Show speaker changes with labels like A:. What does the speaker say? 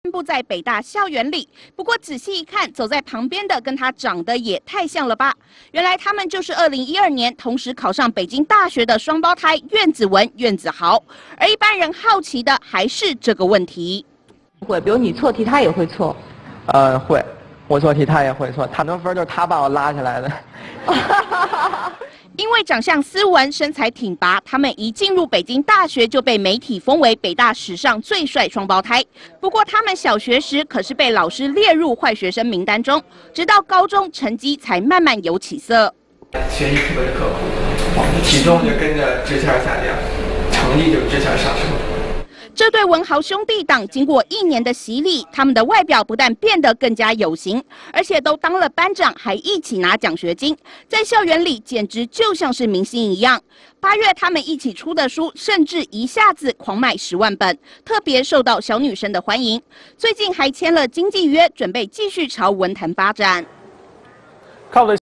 A: 散布在北大校园里。不过仔细一看，走在旁边的跟他长得也太像了吧？原来他们就是2012年同时考上北京大学的双胞胎苑子文、苑子豪。而一般人好奇的还是这个问题。
B: 会，比如你错题，他也会错。
C: 会，我错题他也会错，很多分就是他把我拉下来的。
A: 因为长相斯文、身材挺拔，他们一进入北京大学就被媒体封为北大史上最帅双胞胎。不过他们小学时可是被老师列入坏学生名单中，直到高中成绩才慢慢有起色。
D: 学习特别的刻苦，体重就跟着直线下降，成绩就直线上升。
A: 这对文豪兄弟档经过1年的洗礼，他们的外表不但变得更加有型，而且都当了班长，还一起拿奖学金，在校园里简直就像是明星一样。8月他们一起出的书，甚至一下子狂卖10万本，特别受到小女生的欢迎。最近还签了经纪约，准备继续朝文坛发展。
E: 靠的。